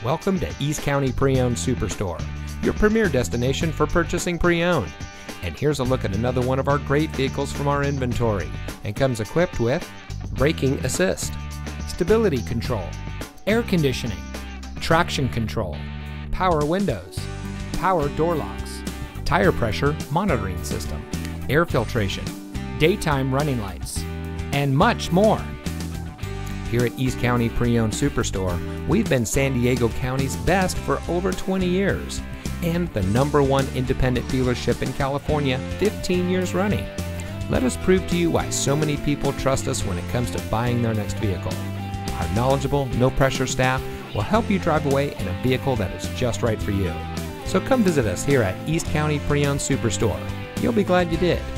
Welcome to East County Pre-Owned Superstore, your premier destination for purchasing pre-owned. And here's a look at another one of our great vehicles from our inventory, and comes equipped with braking assist, stability control, air conditioning, traction control, power windows, power door locks, tire pressure monitoring system, air filtration, daytime running lights, and much more. Here at East County Pre-Owned Superstore, we've been San Diego County's best for over 20 years and the #1 independent dealership in California 15 years running. Let us prove to you why so many people trust us when it comes to buying their next vehicle. Our knowledgeable, no-pressure staff will help you drive away in a vehicle that is just right for you. So come visit us here at East County Pre-Owned Superstore. You'll be glad you did.